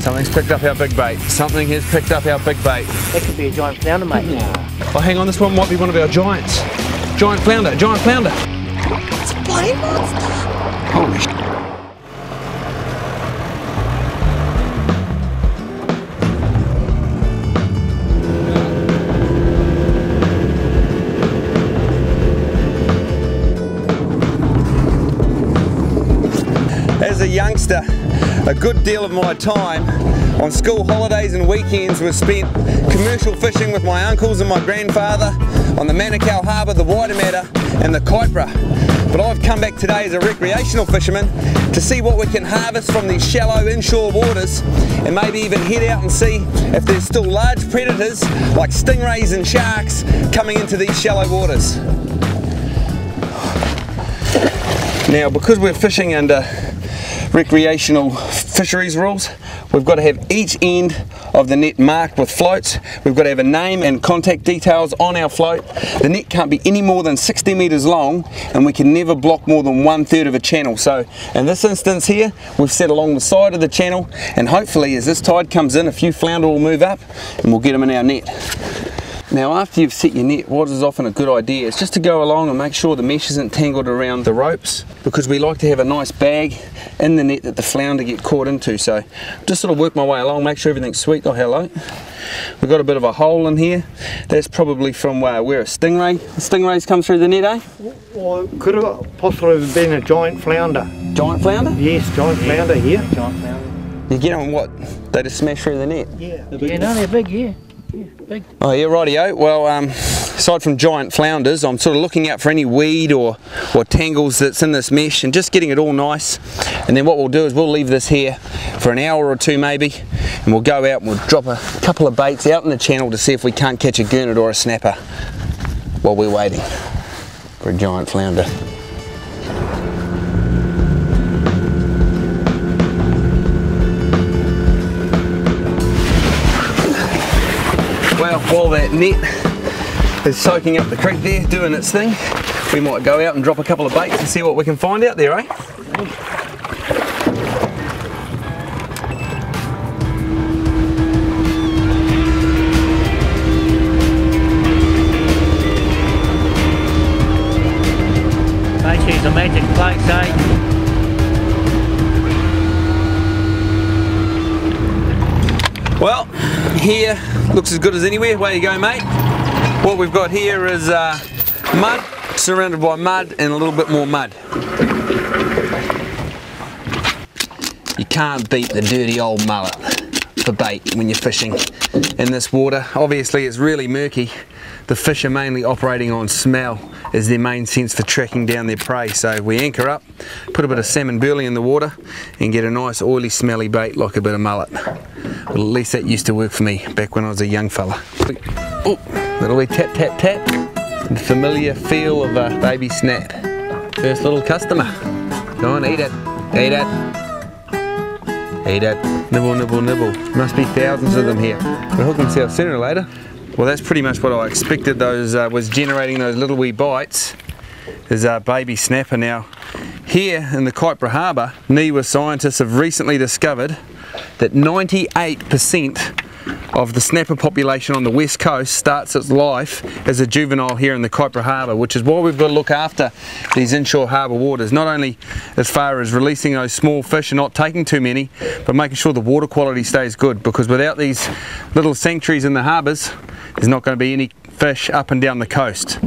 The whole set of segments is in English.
Something's picked up our big bait. Something has picked up our big bait. That could be a giant flounder, mate. Oh, hang on, this one might be one of our giants. Giant flounder, giant flounder. It's a blade monster. Holy sh**. As a youngster, a good deal of my time on school holidays and weekends was spent commercial fishing with my uncles and my grandfather on the Manukau Harbour, the Waitemata and the Kaipara. But I've come back today as a recreational fisherman to see what we can harvest from these shallow inshore waters and maybe even head out and see if there's still large predators like stingrays and sharks coming into these shallow waters. Now, because we're fishing under recreational fisheries rules, we've got to have each end of the net marked with floats. We've got to have a name and contact details on our float. The net can't be any more than 60 metres long, and we can never block more than 1/3 of a channel. So in this instance here, we've set along the side of the channel, and hopefully as this tide comes in, a few flounder will move up and we'll get them in our net. Now, after you've set your net, what is often a good idea is just to go along and make sure the mesh isn't tangled around the ropes, because we like to have a nice bag in the net that the flounder get caught into. So just sort of work my way along, make sure everything's sweet. Oh, hello. We've got a bit of a hole in here. That's probably from where a stingray. The stingrays come through the net, eh? Or could have possibly been a giant flounder. Giant flounder? Yes, giant flounder here. Giant flounder. You get them what? They just smash through the net? Yeah. Yeah, no, they're big, yeah. Yeah, big. Oh yeah, rightio. Well, aside from giant flounders, I'm sort of looking out for any weed or tangles that's in this mesh and just getting it all nice. And then what we'll do is we'll leave this here for an hour or two maybe, and we'll go out and we'll drop a couple of baits out in the channel to see if we can't catch a gurnard or a snapper while we're waiting for a giant flounder. Well, while that net is soaking up the creek there, doing its thing, we might go out and drop a couple of baits and see what we can find out there, eh? These are magic plates, eh? Well, here looks as good as anywhere. Way you go, mate. What we've got here is mud, surrounded by mud and a little bit more mud. You can't beat the dirty old mullet for bait when you're fishing in this water. Obviously it's really murky. The fish are mainly operating on smell as their main sense for tracking down their prey. So we anchor up, put a bit of salmon burley in the water and get a nice oily smelly bait like a bit of mullet. Well, at least that used to work for me back when I was a young fella. Oh, little wee tap tap tap. The familiar feel of a baby snap. First little customer. Go on, eat it. Eat it. Eat it. Nibble, nibble, nibble. Must be thousands of them here. They'll hook themselves sooner or later. Well, that's pretty much what I expected. Those was generating those little wee bites. There's a baby snapper now. Here in the Kaipara Harbour, NIWA scientists have recently discovered that 98% of the snapper population on the west coast starts its life as a juvenile here in the Kaipara Harbour, which is why we've got to look after these inshore harbour waters, not only as far as releasing those small fish and not taking too many, but making sure the water quality stays good, because without these little sanctuaries in the harbours, there's not going to be any fish up and down the coast.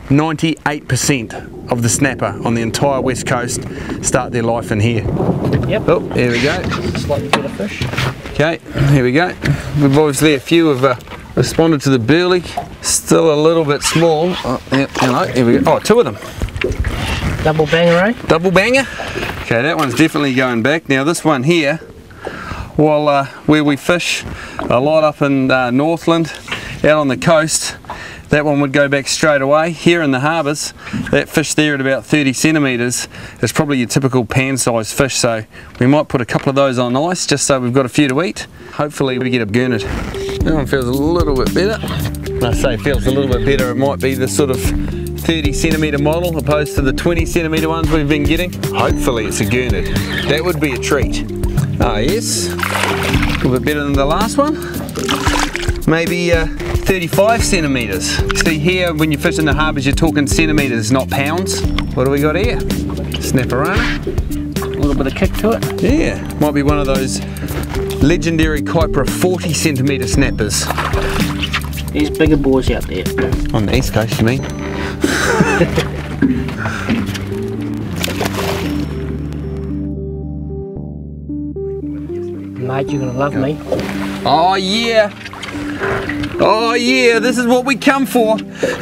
98% of the snapper on the entire west coast start their life in here. Yep. Oh, here we go. Slightly better fish. Okay, here we go. We've obviously a few have responded to the burley. Still a little bit small. Oh, yeah, hello, here we go. Oh, two of them. Double banger, eh? Double banger. Okay, that one's definitely going back. Now this one here, while where we fish a lot up in Northland, out on the coast, that one would go back straight away. Here in the harbours, that fish there at about 30 centimetres is probably your typical pan-sized fish, so we might put a couple of those on ice just so we've got a few to eat. Hopefully we get a gurnard. That one feels a little bit better. When I say feels a little bit better, it might be the sort of 30 centimetre model opposed to the 20 centimetre ones we've been getting. Hopefully it's a gurnard. That would be a treat. Ah, yes. little bit better than the last one. Maybe 35 centimetres. See here, when you fish in the harbours, you're talking centimetres, not pounds. What do we got here? Snapperona. A little bit of kick to it. Yeah, might be one of those legendary Kuiper 40 centimetre snappers. There's bigger boars out there. On the east coast, you mean? Mate, you're gonna love me. Oh yeah! Oh yeah, this is what we come for!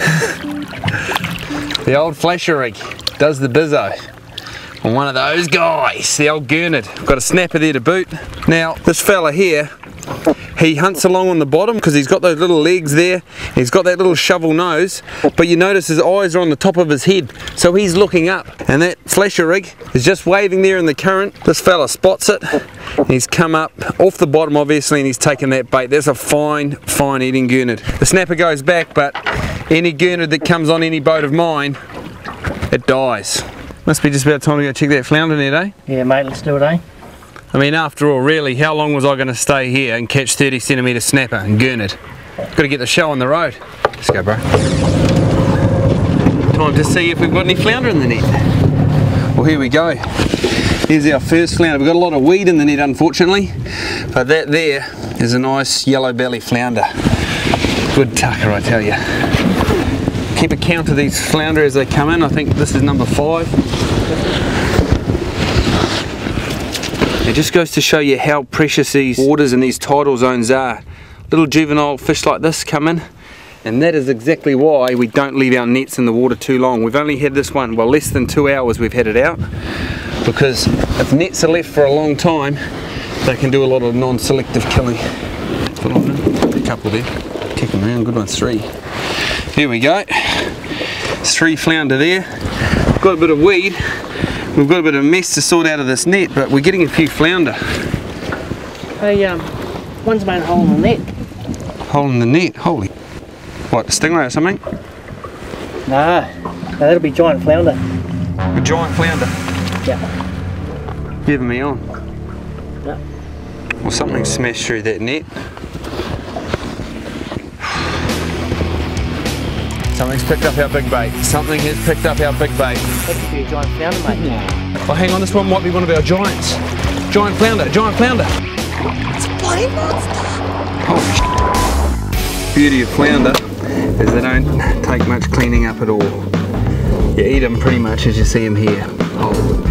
The old flasher rig does the bizzo. On one of those guys, the old gurnard. Got a snapper there to boot. Now, this fella here, he hunts along on the bottom because he's got those little legs there. He's got that little shovel nose, but you notice his eyes are on the top of his head. So he's looking up, and that flasher rig is just waving there in the current. This fella spots it. He's come up off the bottom, obviously, and he's taken that bait. That's a fine, fine eating gurnard. The snapper goes back, but any gurnard that comes on any boat of mine, it dies. Must be just about time to go check that flounder net, eh? Yeah, mate, let's do it, eh? I mean, after all, really, how long was I going to stay here and catch 30 centimetre snapper and gurnard? Got to get the show on the road. Let's go, bro. Time to see if we've got any flounder in the net. Well, here we go. Here's our first flounder. We've got a lot of weed in the net, unfortunately, but that there is a nice yellow belly flounder. Good tucker, I tell you. Keep a count of these flounder as they come in. I think this is number 5. It just goes to show you how precious these waters and these tidal zones are. Little juvenile fish like this come in, and that is exactly why we don't leave our nets in the water too long. We've only had this one, well, less than 2 hours we've had it out, because if nets are left for a long time, they can do a lot of non-selective killing. A couple there, kick them around, good one, 3. Here we go, 3 flounder there. Got a bit of weed. We've got a bit of mess to sort out of this net, but we're getting a few flounder. Hey, one's made a hole in the net. Hole in the net? Holy. What, a stingray or something? No, that'll be giant flounder. A giant flounder? Yeah. Giving me on. Yeah. Well, something smashed through that net. Something's picked up our big bait. Something has picked up our big bait. That could be a giant flounder, mate. Yeah. Oh, hang on, this one might be one of our giants. Giant flounder, giant flounder. It's a flame monster. Oh, beauty of flounder is they don't take much cleaning up at all. You eat them pretty much as you see them here. Oh.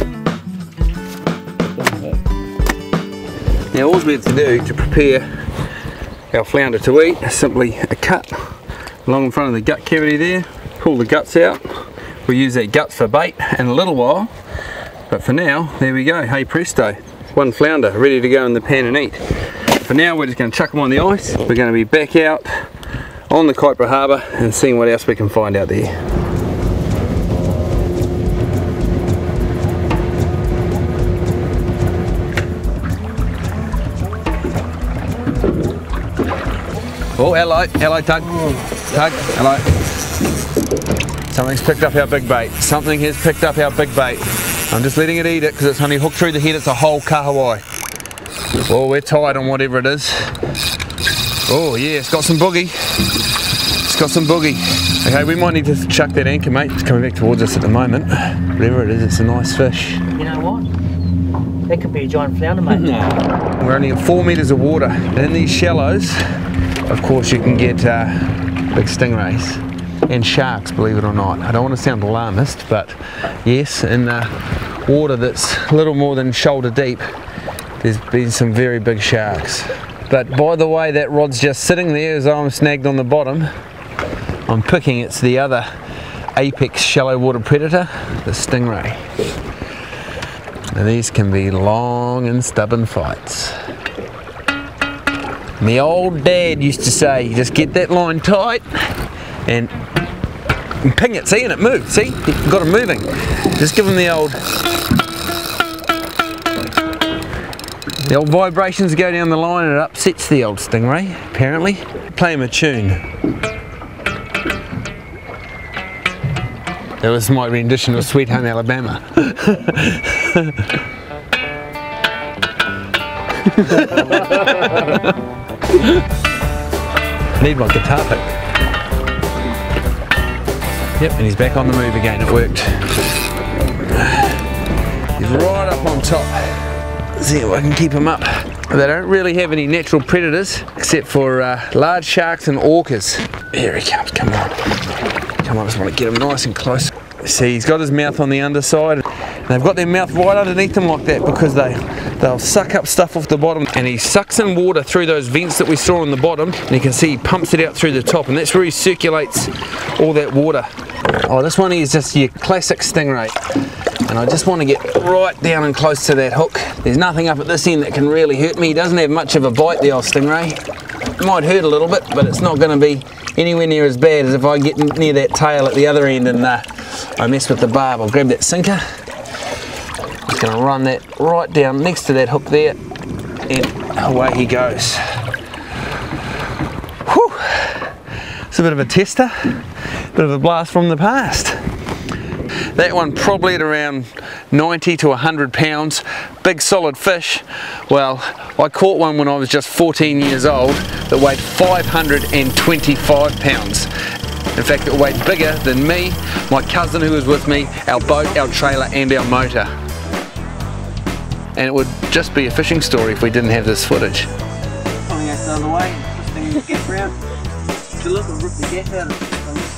Now all we have to do to prepare our flounder to eat is simply a cut along in front of the gut cavity there, pull the guts out. We'll use that guts for bait in a little while, but for now, there we go, hey presto, 1 flounder ready to go in the pan and eat. For now, we're just going to chuck them on the ice. We're going to be back out on the Kuiper Harbour and seeing what else we can find out there. Oh, hello, hello Tug. Tug, hello. Something's picked up our big bait. Something has picked up our big bait. I'm just letting it eat it because it's only hooked through the head. It's a whole kahawai. Well, we're tied on whatever it is. Oh yeah, it's got some boogie. It's got some boogie. Okay, we might need to chuck that anchor, mate. It's coming back towards us at the moment. Whatever it is, it's a nice fish. You know what? That could be a giant flounder, mate. We're only in 4 metres of water. And in these shallows, of course, you can get big stingrays and sharks, believe it or not. I don't want to sound alarmist, but yes, in water that's a little more than shoulder deep, there's been some very big sharks. But by the way that rod's just sitting there as I'm snagged on the bottom, I'm picking it's the other apex shallow water predator, the stingray. Now these can be long and stubborn fights. My old dad used to say, just get that line tight and ping it, see, and it moves, see? You've got it moving. Just give them the old vibrations go down the line and it upsets the old stingray, apparently. Play him a tune. That was my rendition of Sweet Home Alabama. I need my guitar pick. Yep, and he's back on the move again. It worked. He's right up on top. See if I can keep him up. They don't really have any natural predators except for large sharks and orcas. Here he comes, come on. Come on, I just want to get him nice and close. See, he's got his mouth on the underside. They've got their mouth right underneath them like that because they'll suck up stuff off the bottom, and he sucks in water through those vents that we saw on the bottom, and you can see he pumps it out through the top, and that's where he circulates all that water. Oh, this one is just your classic stingray, and I just want to get right down and close to that hook. There's nothing up at this end that can really hurt me. He doesn't have much of a bite, the old stingray. It might hurt a little bit, but it's not going to be anywhere near as bad as if I get near that tail at the other end and I mess with the barb. I'll grab that sinker. Just going to run that right down next to that hook there, and away he goes. Whew. It's a bit of a tester, bit of a blast from the past. That one probably at around 90 to 100 pounds, big solid fish. Well, I caught one when I was just 14 years old that weighed 525 pounds. In fact, it weighed bigger than me, my cousin who was with me, our boat, our trailer and our motor. And it would just be a fishing story if we didn't have this footage. Coming out the other way, twisting the gap round. To look and rip the gap out of it.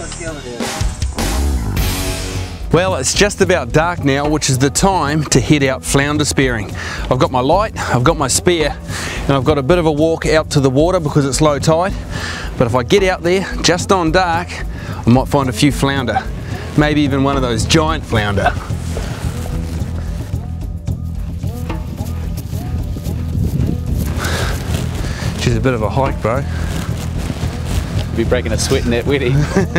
Well, it's just about dark now, which is the time to head out flounder spearing. I've got my light, I've got my spear, and I've got a bit of a walk out to the water because it's low tide. But if I get out there just on dark, I might find a few flounder, maybe even one of those giant flounder. She's a bit of a hike, bro. Be breaking a sweat in that wetty.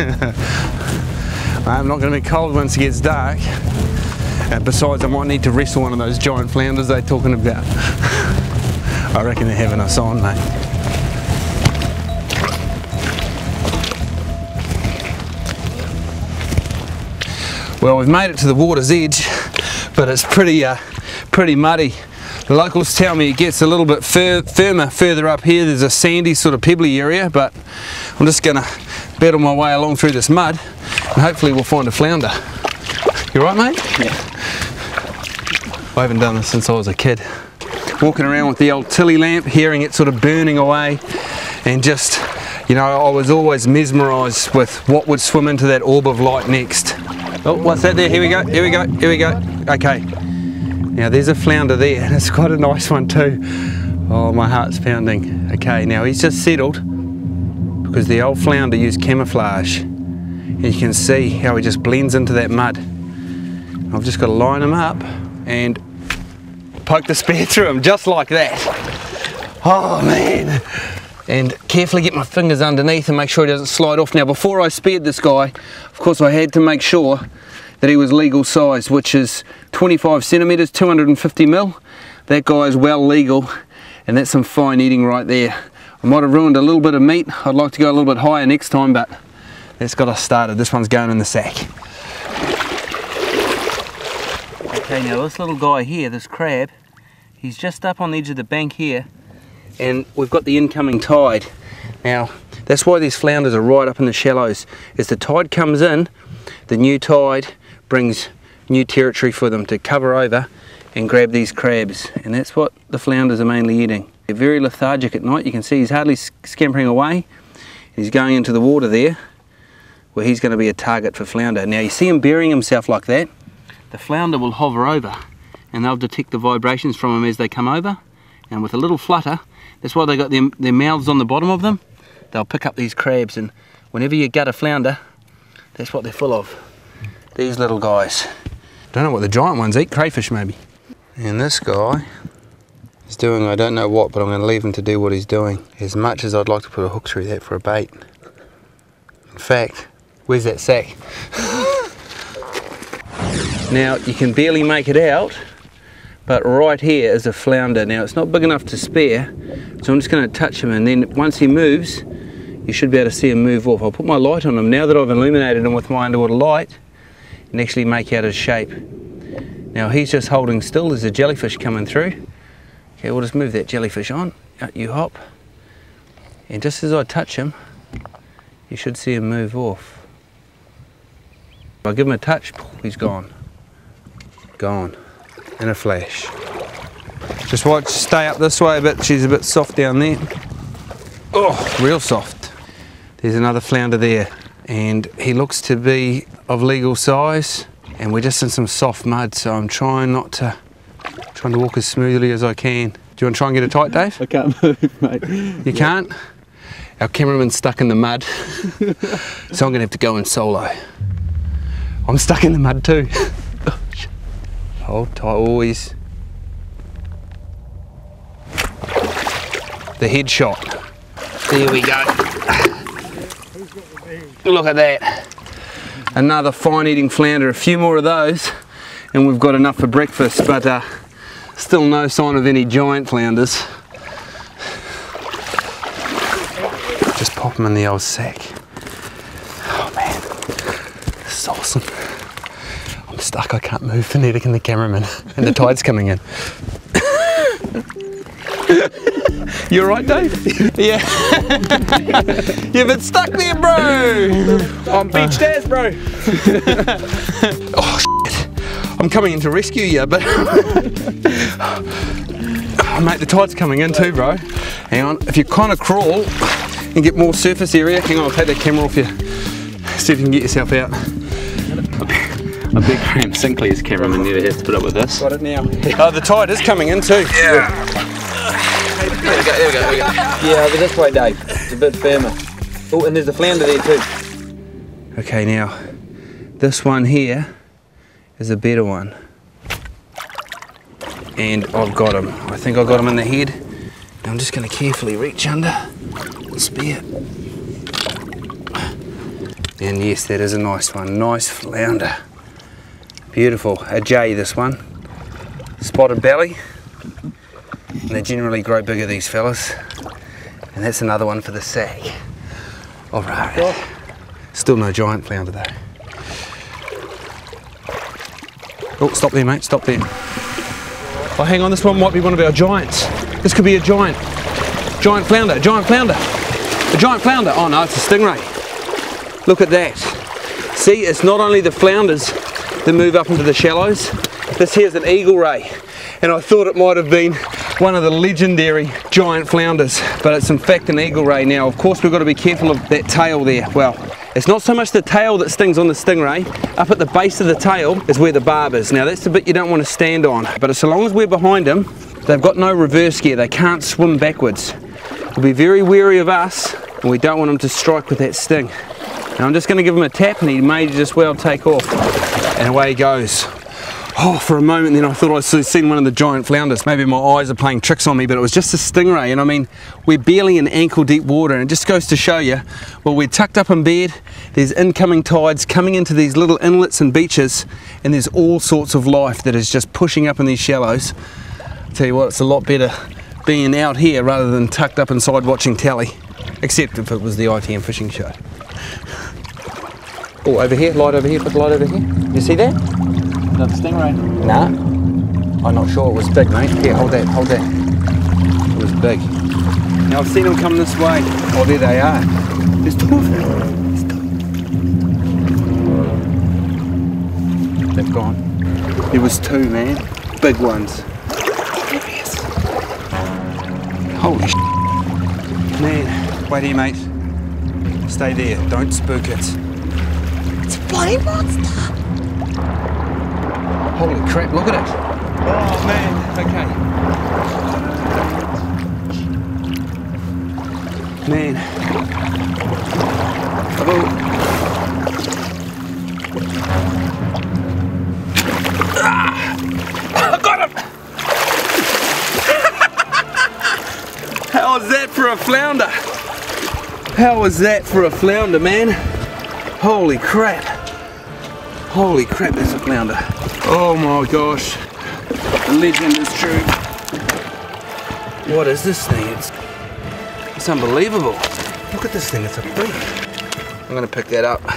I'm not going to be cold once it gets dark. Besides, I might need to wrestle one of those giant flounders they're talking about. I reckon they're having us on, mate. Well, we've made it to the water's edge, but it's pretty muddy. The locals tell me it gets a little bit firmer further up here. There's a sandy sort of pebbly area, but I'm just going to battle my way along through this mud and hopefully we'll find a flounder. You right, mate? Yeah. I haven't done this since I was a kid. Walking around with the old Tilly lamp, hearing it sort of burning away, and just, you know, I was always mesmerised with what would swim into that orb of light next. Oh, what's that there? Here we go, here we go, here we go. Okay. Now there's a flounder there, and it's quite a nice one too. Oh, my heart's pounding. Okay, now he's just settled because the old flounder used camouflage. And you can see how he just blends into that mud. I've just got to line him up and poke the spear through him just like that. Oh man. And carefully get my fingers underneath and make sure he doesn't slide off. Now before I speared this guy, of course I had to make sure that he was legal size, which is 25 centimetres, 250 mil. That guy is well legal, and that's some fine eating right there. I might have ruined a little bit of meat. I'd like to go a little bit higher next time, but that's got us started. This one's going in the sack. Okay, now this little guy here, this crab, he's just up on the edge of the bank here, and we've got the incoming tide. Now, that's why these flounders are right up in the shallows. As the tide comes in, the new tide brings new territory for them to cover over and grab these crabs, and that's what the flounders are mainly eating. They're very lethargic at night. You can see he's hardly scampering away. He's going into the water there where he's going to be a target for flounder. Now you see him burying himself like that. The flounder will hover over and they'll detect the vibrations from him as they come over, and with a little flutter, that's why they got their mouths on the bottom of them, they'll pick up these crabs, and whenever you gut a flounder, that's what they're full of. These little guys. Don't know what the giant ones eat, crayfish maybe. And this guy is doing I don't know what, but I'm going to leave him to do what he's doing. As much as I'd like to put a hook through that for a bait. In fact, where's that sack? Now you can barely make it out, but right here is a flounder. Now it's not big enough to spare, so I'm just going to touch him, and then once he moves, you should be able to see him move off. I'll put my light on him now that I've illuminated him with my underwater light, and actually make out his shape. Now he's just holding still. There's a jellyfish coming through. Okay, we'll just move that jellyfish on. Out you hop. And just as I touch him, you should see him move off. I give him a touch, he's gone. Gone. In a flash. Just watch, stay up this way a bit, she's a bit soft down there. Oh, real soft. There's another flounder there, and he looks to be of legal size, and we're just in some soft mud, so I'm trying to walk as smoothly as I can. Do you want to try and get it tight, Dave? I can't move, mate. You can't? Our cameraman's stuck in the mud, so I'm going to have to go in solo. I'm stuck in the mud too. Hold tight always. The headshot. There we go. Look at that. Another fine eating flounder. A few more of those and we've got enough for breakfast, but still no sign of any giant flounders. Just pop them in the old sack. Oh man, this is awesome. I'm stuck, I can't move for Nedic and the cameraman, and the tide's coming in. You alright, Dave? Yeah. You've been stuck there, bro! On beach stairs, bro! Oh shit. I'm coming in to rescue you, but oh, mate, the tide's coming in too, bro. Hang on, if you kind of crawl and get more surface area, hang on, I'll take the camera off you. See if you can get yourself out. A big Graham Sinclair's cameraman never has to put up with this. Got it now. Oh, the tide is coming in too. Yeah. There we go. Yeah, over this way, Dave. It's a bit firmer. Oh, and there's a flounder there too. Okay, now, this one here is a better one. And I've got him. I think I got him in the head. I'm just going to carefully reach under the spear. And yes, that is a nice one. Nice flounder. Beautiful. A J, this one. Spotted belly. And they generally grow bigger, these fellas. And that's another one for the sack. All right. Still no giant flounder though. Oh, stop there, mate, stop there. Oh, hang on, this one might be one of our giants. This could be a giant. Giant flounder, a giant flounder. A giant flounder. Oh no, it's a stingray. Look at that. See, it's not only the flounders that move up into the shallows. This here's an eagle ray. And I thought it might have been one of the legendary giant flounders, but it's in fact an eagle ray. Now, of course, we've got to be careful of that tail there. Well, it's not so much the tail that stings on the stingray. Up at the base of the tail is where the barb is. Now, that's the bit you don't want to stand on, but so long as we're behind them, they've got no reverse gear. They can't swim backwards. We'll be very wary of us, and we don't want them to strike with that sting. Now, I'm just going to give him a tap, and he may just well take off, and away he goes. Oh, for a moment then I thought I'd seen one of the giant flounders. Maybe my eyes are playing tricks on me, but it was just a stingray. And I mean, we're barely in ankle deep water, and it just goes to show you, well, we're tucked up in bed, there's incoming tides coming into these little inlets and beaches, and there's all sorts of life that is just pushing up in these shallows. I'll tell you what, it's a lot better being out here rather than tucked up inside watching telly, except if it was the ITM fishing show. Oh, over here, light over here, put the light over here. You see that? Another stingray? Nah, I'm not sure. It was big, mate. Here, hold that, hold that. It was big. Now I've seen them come this way. Oh, there they are. There's two of them. There's two. They've gone. There was two, man. Big ones. Holy sh**. Man, wait here, mate. Stay there. Don't spook it. It's a bloody monster. Holy crap, look at it. Oh man, okay. Man. I got him! How was that for a flounder? How was that for a flounder, man? Holy crap. Holy crap, there's a flounder. Oh my gosh, the legend is true. What is this thing? It's unbelievable. Look at this thing, it's a beast. I'm gonna pick that up.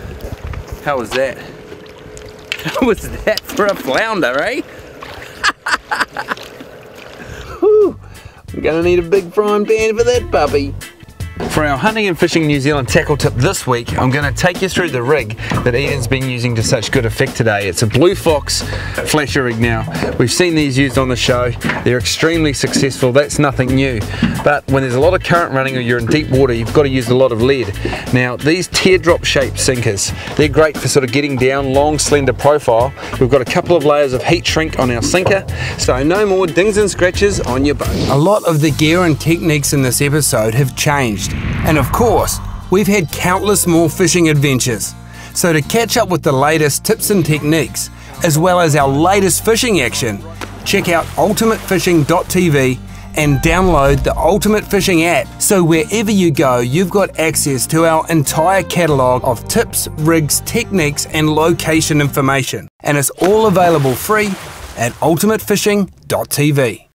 How was that? How was that for a flounder, eh? Whew. I'm gonna need a big frying pan for that puppy. For our Hunting and Fishing New Zealand tackle tip this week, I'm going to take you through the rig that Ian's been using to such good effect today. It's a Blue Fox flasher rig now. We've seen these used on the show. They're extremely successful. That's nothing new. But when there's a lot of current running or you're in deep water, you've got to use a lot of lead. Now, these teardrop shaped sinkers, they're great for sort of getting down, long, slender profile. We've got a couple of layers of heat shrink on our sinker, so no more dings and scratches on your boat. A lot of the gear and techniques in this episode have changed. And of course, we've had countless more fishing adventures. So to catch up with the latest tips and techniques, as well as our latest fishing action, check out ultimatefishing.tv and download the Ultimate Fishing app. So wherever you go, you've got access to our entire catalogue of tips, rigs, techniques, and location information. And it's all available free at ultimatefishing.tv.